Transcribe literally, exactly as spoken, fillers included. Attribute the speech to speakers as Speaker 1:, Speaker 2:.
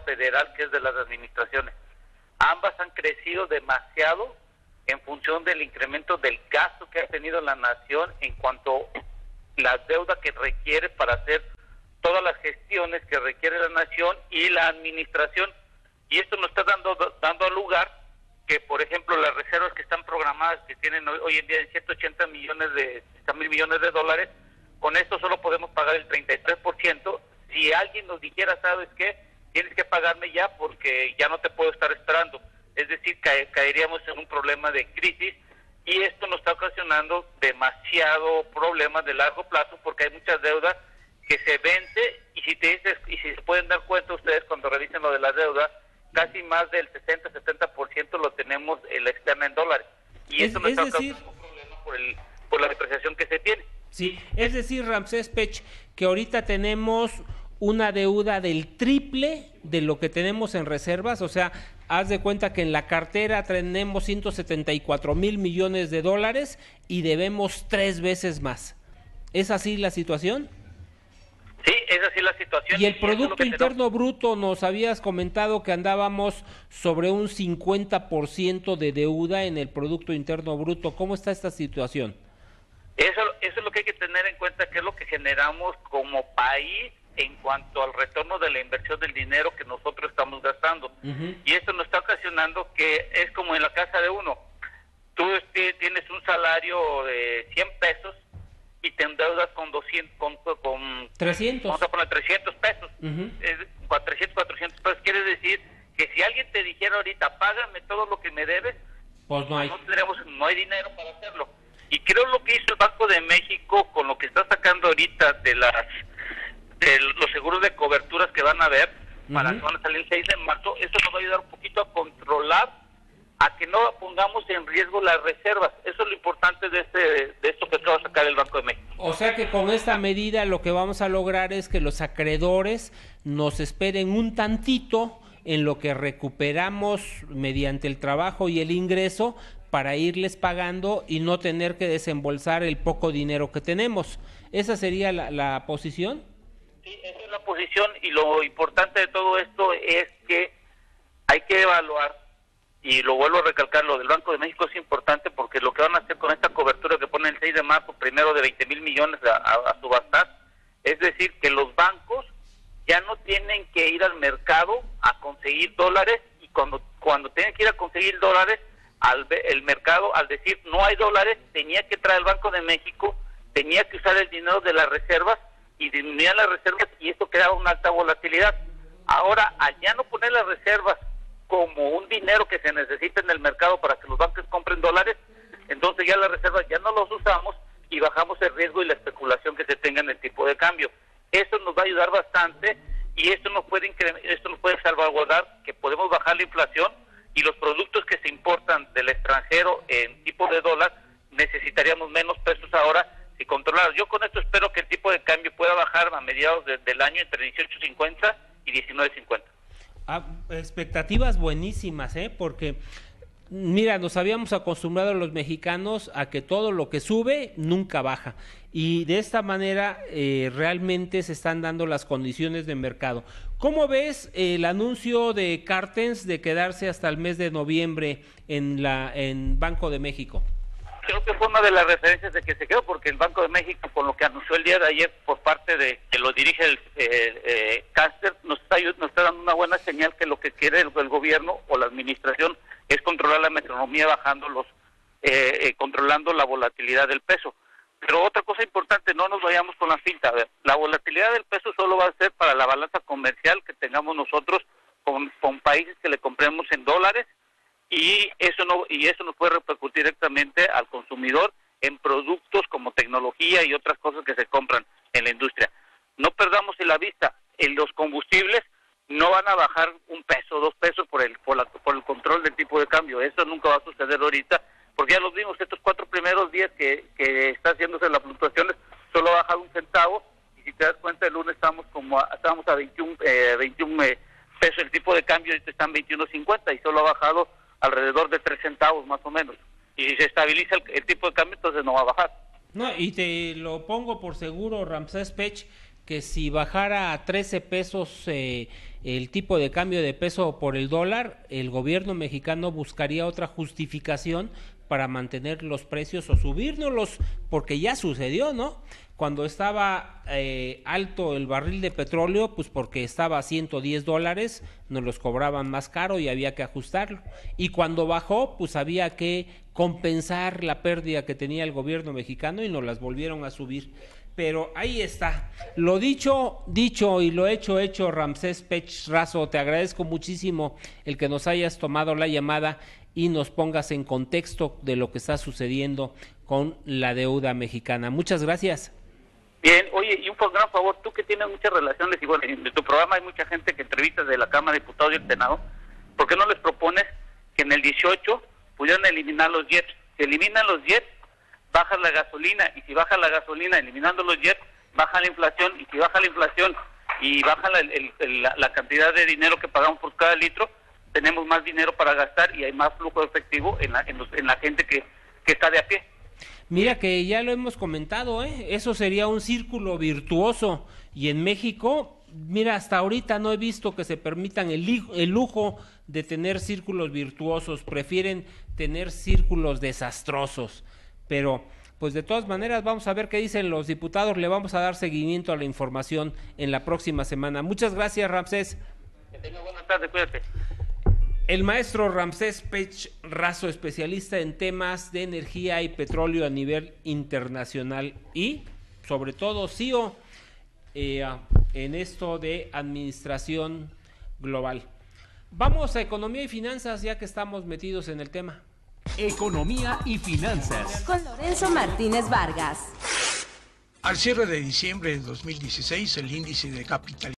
Speaker 1: federal, que es de las administraciones. Ambas han crecido demasiado en función del incremento del gasto que ha tenido la nación en cuanto a la deuda que requiere para hacer todas las gestiones que requiere la nación y la administración. Y esto nos está dando dando lugar que, por ejemplo, las reservas que están programadas, que tienen hoy, hoy en día en ciento ochenta millones de, mil millones de dólares, con esto solo podemos pagar el treinta y tres por ciento. Si alguien nos dijera, ¿sabes qué? Tienes que pagarme ya porque ya no te puedo estar esperando. Es decir, cae, caeríamos en un problema de crisis y esto nos está ocasionando demasiado problemas de largo plazo porque hay muchas deudas que se vence y si te dices, y si se pueden dar cuenta ustedes cuando revisen lo de la deuda, casi más del sesenta a setenta por ciento lo tenemos en la externa en dólares. Y
Speaker 2: es,
Speaker 1: esto nos está
Speaker 2: decir...
Speaker 1: causando un problema por, el, por la depreciación que se tiene.
Speaker 2: Sí, es decir, Ramsés Pech, que ahorita tenemos una deuda del triple de lo que tenemos en reservas, o sea, haz de cuenta que en la cartera tenemos ciento setenta y cuatro mil millones de dólares y debemos tres veces más. ¿Es así la situación?
Speaker 1: Sí, es así la situación.
Speaker 2: Y el
Speaker 1: y
Speaker 2: Producto Interno
Speaker 1: tenemos.
Speaker 2: Bruto, nos habías comentado que andábamos sobre un cincuenta por ciento de deuda en el Producto Interno Bruto. ¿Cómo está esta situación?
Speaker 1: Eso, eso es lo que hay que tener en cuenta, que es lo que generamos como país en cuanto al retorno de la inversión del dinero que nosotros estamos gastando. Uh-huh. Y esto nos está ocasionando que es como en la casa de uno. Tú tienes un salario de cien pesos y te endeudas con doscientos, con, con
Speaker 2: trescientos.
Speaker 1: Vamos a poner trescientos pesos. Uh-huh. Es, trescientos, cuatrocientos pesos. Quiere decir que si alguien te dijera ahorita, págame todo lo que me debes,
Speaker 2: pues no hay.
Speaker 1: No, tendremos, no hay dinero para hacerlo. Y creo lo que hizo el Banco de México con lo que está sacando ahorita de las de los seguros de coberturas que van a haber, uh-huh. para que van a salir el seis de marzo, eso nos va a ayudar un poquito a controlar, a que no pongamos en riesgo las reservas. Eso es lo importante de este de esto que acaba de sacar el Banco de México.
Speaker 2: O sea que con esta medida lo que vamos a lograr es que los acreedores nos esperen un tantito en lo que recuperamos mediante el trabajo y el ingreso para irles pagando y no tener que desembolsar el poco dinero que tenemos. ¿Esa sería la, la posición?
Speaker 1: Sí, esa es la posición, y lo importante de todo esto es que hay que evaluar, y lo vuelvo a recalcar, lo del Banco de México es importante porque lo que van a hacer con esta cobertura que ponen el seis de marzo, primero de veinte mil millones a, a, a subastar, es decir, que los bancos ya no tienen que ir al mercado a conseguir dólares, y cuando, cuando tienen que ir a conseguir dólares, al el mercado, al decir no hay dólares, tenía que traer el Banco de México, tenía que usar el dinero de las reservas, y disminuían las reservas, y esto creaba una alta volatilidad. Ahora, al ya no poner las reservas como un dinero que se necesita en el mercado para que los bancos compren dólares, entonces ya las reservas ya no los usamos y bajamos el riesgo y la especulación que se tenga en el tipo de cambio. Eso nos va a ayudar bastante, y esto nos puede incrementar, esto nos puede salvaguardar que podemos bajar la inflación, y los productos que se importan del extranjero en tipo de dólar necesitaríamos menos pesos ahora si controlados. Yo con esto espero que el tipo de cambio pueda bajar a mediados de, del año entre dieciocho cincuenta y diecinueve cincuenta.
Speaker 2: Ah, expectativas buenísimas, ¿eh? Porque mira, nos habíamos acostumbrado los mexicanos a que todo lo que sube nunca baja, y de esta manera eh, realmente se están dando las condiciones de mercado. ¿Cómo ves el anuncio de Cartens de quedarse hasta el mes de noviembre en la en Banco de México?
Speaker 1: Creo que fue una de las referencias de que se quedó, porque el Banco de México, con lo que anunció el día de ayer por parte de que lo dirige el eh, eh, Caster, nos está, nos está dando una buena señal que lo que quiere el, el gobierno o la administración es controlar la economía bajando los, eh, eh, controlando la volatilidad del peso. Pero otra cosa importante, no nos vayamos con la finta. A ver, la volatilidad del peso solo va a ser para la balanza comercial que tengamos nosotros con, con países que le compremos en dólares, y eso no y eso nos puede repercutir directamente al consumidor en productos como tecnología y otras cosas que se compran en la industria. No perdamos en la vista, en los combustibles no van a bajar un peso, dos pesos por el por, la, por el control del tipo de cambio. Eso nunca va a suceder ahorita, porque ya los vimos, estos cuatro primeros días que, que está haciéndose las fluctuaciones, solo ha bajado un centavo, y si te das cuenta, el lunes estamos como a, estábamos a veintiún, eh, veintiún eh, pesos el tipo de cambio, ahorita están veintiuno cincuenta, y solo ha bajado alrededor de tres centavos más o menos. Y si se estabiliza el, el tipo de cambio, entonces no va a bajar.
Speaker 2: No, y te lo pongo por seguro, Ramsés Pech, que si bajara a trece pesos eh, el tipo de cambio de peso por el dólar, el gobierno mexicano buscaría otra justificación para mantener los precios o subírnoslos, porque ya sucedió, ¿no? Cuando estaba eh, alto el barril de petróleo, pues porque estaba a ciento diez dólares, nos los cobraban más caro y había que ajustarlo. Y cuando bajó, pues había que compensar la pérdida que tenía el gobierno mexicano y nos las volvieron a subir. Pero ahí está, lo dicho, dicho y lo hecho, hecho. Ramsés Pech Razo, te agradezco muchísimo el que nos hayas tomado la llamada y nos pongas en contexto de lo que está sucediendo con la deuda mexicana. Muchas gracias.
Speaker 1: Bien, oye, y un gran favor, tú que tienes muchas relaciones, y bueno, en tu programa hay mucha gente que entrevistas de la Cámara de Diputados y el Senado, ¿por qué no les propones que en el dieciocho pudieran eliminar los jets? Si eliminan los jets, baja la gasolina, y si baja la gasolina eliminando los jets, baja la inflación, y si baja la inflación y baja la, el, el, la, la cantidad de dinero que pagamos por cada litro, tenemos más dinero para gastar y hay más flujo de efectivo en la, en los, en la gente que, que está de a pie.
Speaker 2: Mira que ya lo hemos comentado, ¿eh? Eso sería un círculo virtuoso, y en México, mira, hasta ahorita no he visto que se permitan el, el lujo de tener círculos virtuosos, prefieren tener círculos desastrosos, pero pues de todas maneras vamos a ver qué dicen los diputados, le vamos a dar seguimiento a la información en la próxima semana. Muchas gracias, Ramsés.
Speaker 1: Que tenga buena tarde, cuídate.
Speaker 2: El maestro Ramsés Pech Razo, especialista en temas de energía y petróleo a nivel internacional y, sobre todo, C E O eh, en esto de administración global. Vamos a economía y finanzas, ya que estamos metidos en el tema.
Speaker 3: Economía y finanzas.
Speaker 4: Con Lorenzo Martínez Vargas.
Speaker 5: Al cierre de diciembre de dos mil dieciséis, el índice de capitalización